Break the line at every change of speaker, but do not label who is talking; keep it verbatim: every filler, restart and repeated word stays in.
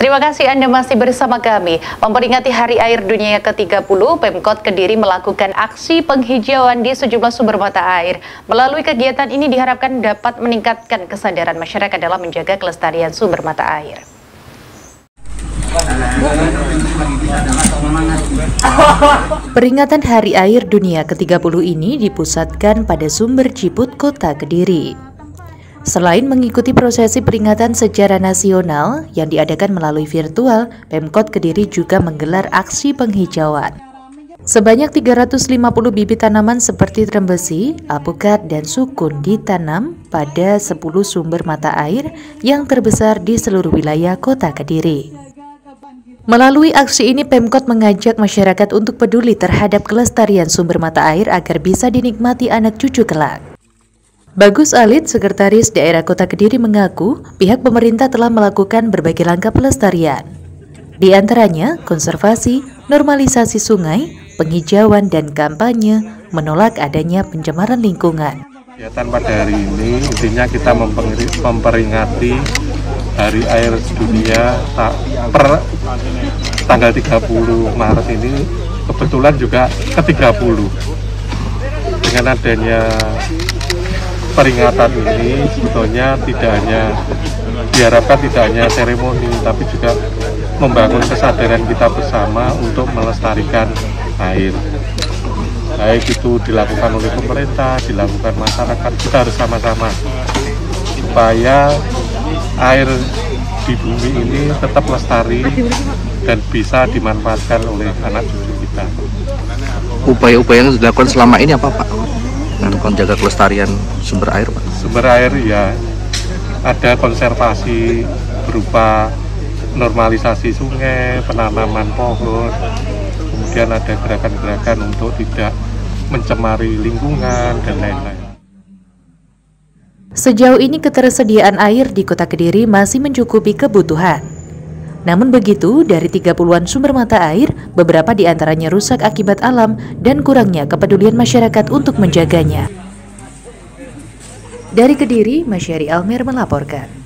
Terima kasih Anda masih bersama kami. Memperingati Hari Air Dunia ke tiga puluh, Pemkot Kediri melakukan aksi penghijauan di sejumlah sumber mata air. Melalui kegiatan ini diharapkan dapat meningkatkan kesadaran masyarakat dalam menjaga kelestarian sumber mata air. Peringatan Hari Air Dunia ke tiga puluh ini dipusatkan pada Sumber Ciput, Kota Kediri. Selain mengikuti prosesi peringatan secara nasional yang diadakan melalui virtual, Pemkot Kediri juga menggelar aksi penghijauan. Sebanyak tiga ratus lima puluh bibit tanaman seperti trembesi, alpukat, dan sukun ditanam pada sepuluh sumber mata air yang terbesar di seluruh wilayah Kota Kediri. Melalui aksi ini, Pemkot mengajak masyarakat untuk peduli terhadap kelestarian sumber mata air agar bisa dinikmati anak cucu kelak. Bagus Alit, Sekretaris Daerah Kota Kediri mengaku pihak pemerintah telah melakukan berbagai langkah pelestarian. Di antaranya konservasi, normalisasi sungai, penghijauan, dan kampanye menolak adanya pencemaran lingkungan.
Kegiatan pada hari ini intinya kita memperingati Hari Air Dunia per tanggal tiga puluh Maret ini, kebetulan juga ke tiga puluh. Dengan adanya peringatan ini sebetulnya tidak hanya diharapkan tidak hanya seremoni, tapi juga membangun kesadaran kita bersama untuk melestarikan air. Baik itu dilakukan oleh pemerintah, dilakukan masyarakat, kita harus sama-sama supaya air di bumi ini tetap lestari dan bisa dimanfaatkan oleh anak cucu kita.
Upaya-upaya yang dilakukan selama ini apa, Pak? Untuk menjaga kelestarian sumber air, Pak?
Sumber air ya ada konservasi berupa normalisasi sungai, penanaman pohon, kemudian ada gerakan-gerakan untuk tidak mencemari lingkungan dan lain-lain.
Sejauh ini ketersediaan air di Kota Kediri masih mencukupi kebutuhan. Namun begitu, dari tiga puluhan sumber mata air, beberapa di antaranya rusak akibat alam dan kurangnya kepedulian masyarakat untuk menjaganya. Dari Kediri, Masyari Almer melaporkan.